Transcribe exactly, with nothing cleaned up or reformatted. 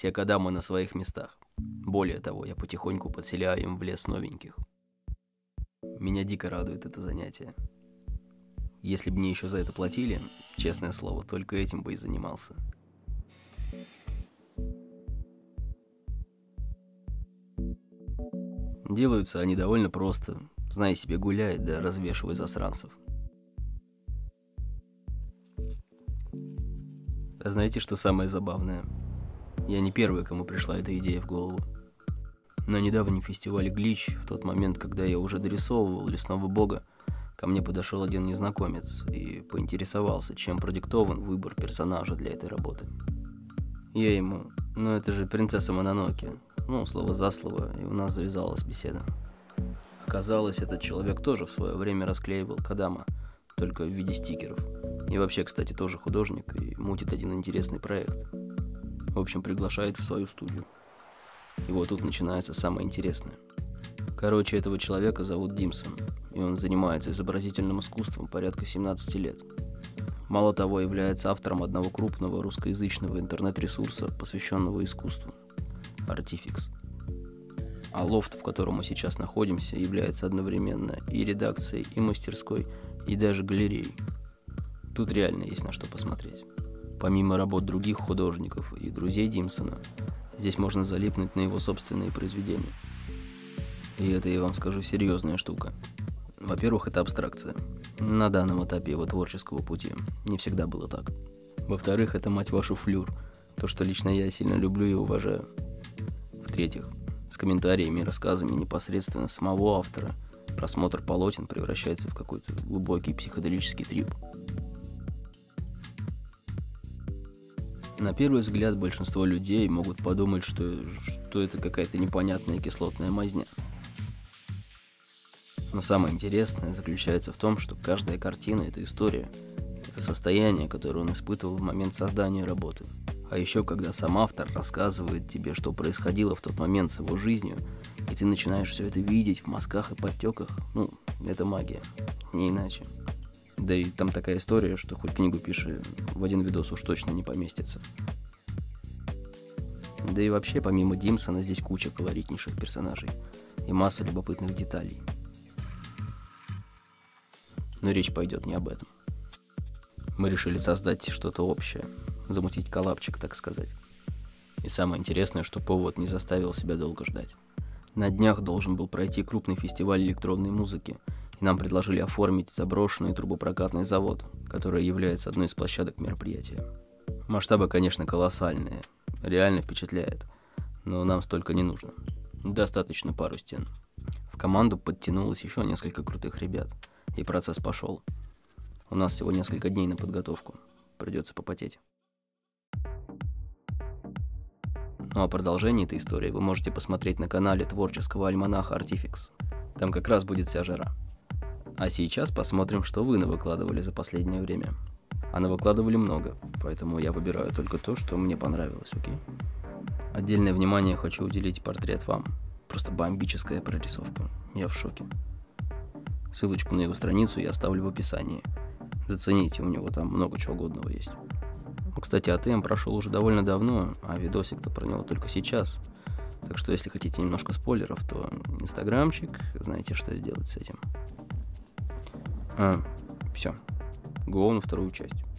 Все кадамы на своих местах. Более того, я потихоньку подселяю им в лес новеньких. Меня дико радует это занятие. Если бы мне еще за это платили, честное слово, только этим бы и занимался. Делаются они довольно просто. Знай себе, гуляй, да развешивай засранцев. А знаете, что самое забавное? Я не первый, кому пришла эта идея в голову. На недавнем фестивале Глич, в тот момент, когда я уже дорисовывал лесного бога, ко мне подошел один незнакомец и поинтересовался, чем продиктован выбор персонажа для этой работы. Я ему: ну это же принцесса Мононоке. Ну, слово за слово, и у нас завязалась беседа. Оказалось, этот человек тоже в свое время расклеивал кадама, только в виде стикеров. И вообще, кстати, тоже художник и мутит один интересный проект. В общем, приглашает в свою студию. И вот тут начинается самое интересное. Короче, этого человека зовут Димсон, и он занимается изобразительным искусством порядка семнадцати лет. Мало того, является автором одного крупного русскоязычного интернет-ресурса, посвященного искусству – Artifix. А лофт, в котором мы сейчас находимся, является одновременно и редакцией, и мастерской, и даже галереей. Тут реально есть на что посмотреть. Помимо работ других художников и друзей Димсона, здесь можно залипнуть на его собственные произведения. И это, я вам скажу, серьезная штука. Во-первых, это абстракция. На данном этапе его творческого пути не всегда было так. Во-вторых, это, мать вашу, флюр. То, что лично я сильно люблю и уважаю. В-третьих, с комментариями и рассказами непосредственно самого автора просмотр полотен превращается в какой-то глубокий психоделический трип. На первый взгляд большинство людей могут подумать, что, что это какая-то непонятная кислотная мазня. Но самое интересное заключается в том, что каждая картина – это история. Это состояние, которое он испытывал в момент создания работы. А еще, когда сам автор рассказывает тебе, что происходило в тот момент с его жизнью, и ты начинаешь все это видеть в мазках и подтеках, ну, это магия, не иначе. Да и там такая история, что хоть книгу пиши, в один видос уж точно не поместится. Да и вообще, помимо Димсона, здесь куча колоритнейших персонажей и масса любопытных деталей. Но речь пойдет не об этом. Мы решили создать что-то общее, замутить коллабчик, так сказать. И самое интересное, что повод не заставил себя долго ждать. На днях должен был пройти крупный фестиваль электронной музыки, и нам предложили оформить заброшенный трубопрокатный завод, который является одной из площадок мероприятия. Масштабы, конечно, колоссальные, реально впечатляет, но нам столько не нужно. Достаточно пару стен. В команду подтянулось еще несколько крутых ребят, и процесс пошел. У нас всего несколько дней на подготовку, придется попотеть. Ну а продолжение этой истории вы можете посмотреть на канале творческого альманаха Artifix. Там как раз будет вся жара. А сейчас посмотрим, что вы навыкладывали за последнее время. А навыкладывали много, поэтому я выбираю только то, что мне понравилось, окей? Отдельное внимание хочу уделить портрет вам. Просто бомбическая прорисовка. Я в шоке. Ссылочку на его страницу я оставлю в описании. Зацените, у него там много чего годного есть. Ну, кстати, АТМ прошел уже довольно давно, а видосик-то про него только сейчас. Так что, если хотите немножко спойлеров, то инстаграмчик, знаете, что сделать с этим. А, все. Го на вторую часть.